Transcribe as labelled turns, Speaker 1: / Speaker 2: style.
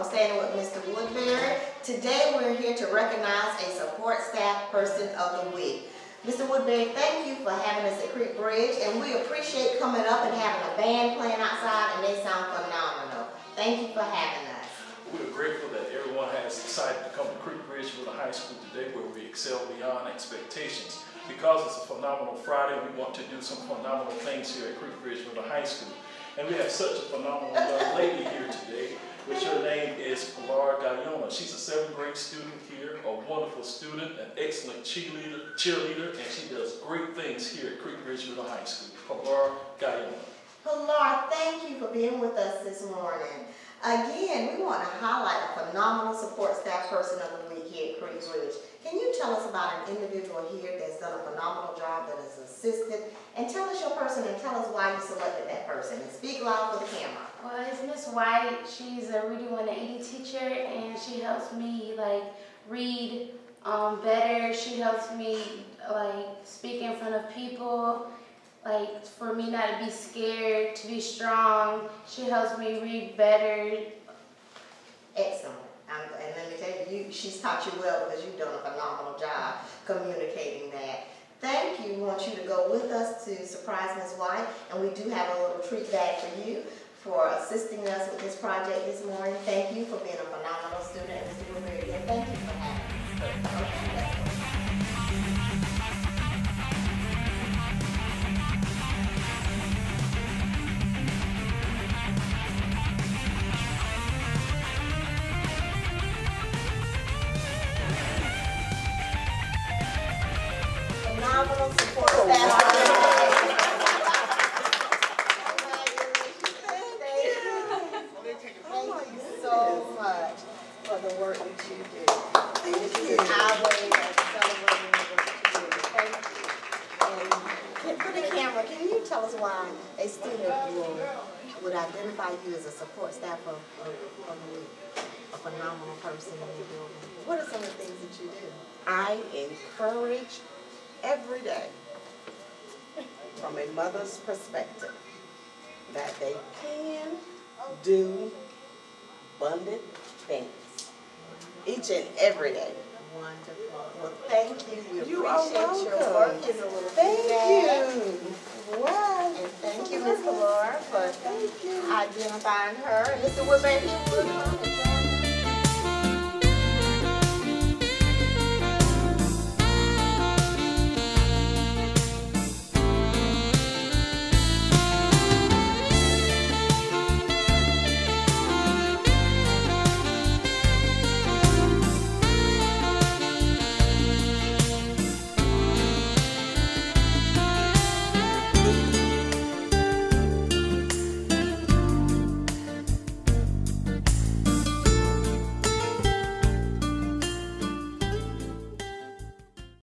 Speaker 1: from Standing with Mr. Woodbury. Today we're here to recognize a support staff person of the week. Mr. Woodbury, thank you for having us at Creek Bridge, and we appreciate coming up and having a band playing outside, and they sound phenomenal. Thank you for having us.
Speaker 2: We're grateful that everyone has decided to come to Creek Bridge High School today, where we excel beyond expectations. Because it's a phenomenal Friday, we want to do some phenomenal things here at Creek Bridge High School. And we have such a phenomenal young lady here today, which her name is Pilar Gallona. She's a 7th grade student here, a wonderful student, an excellent cheerleader, and she does great things here at Creek Bridge High School. Pilar Gallona.
Speaker 1: Pilar, thank you for being with us this morning. Again, we want to highlight a phenomenal support staff person of the week here at Creek Bridge. Can you tell us about an individual here that's done a phenomenal job, that has assisted, and tell us your person and tell us why you selected that person, and speak loud for the camera.
Speaker 3: Well, it's Miss White. She's a reading 180 teacher, and she helps me read better. She helps me speak in front of people, for me not to be scared, to be strong. She helps me read better.
Speaker 1: Excellent. And let me tell you, she's taught you well because you've done a phenomenal job communicating that. Thank you. We want you to go with us to surprise Ms. White, and we do have a little treat bag for you for assisting us with this project this morning. Thank you for being a phenomenal student, and Mr. Woodbury, and thank you for having us. Phenomenal support staff. Thank you so much for the work that you do. And this is our way of celebrating the work that you do. Thank you. And for the camera, can you tell us why a student would identify you as a support staff of the week? A phenomenal person in the building. What are some of the things that you do?
Speaker 4: I encourage every day, from a mother's perspective, that they can do abundant things each and every day.
Speaker 1: Wonderful. Well, thank you. We
Speaker 4: You are
Speaker 1: appreciate your
Speaker 4: welcome.
Speaker 1: work. Is a little
Speaker 4: Thank
Speaker 1: feedback.
Speaker 4: you. Wow.
Speaker 1: And thank you, Ms. Pilar, for identifying her. And Mr. Woodbury, if you would,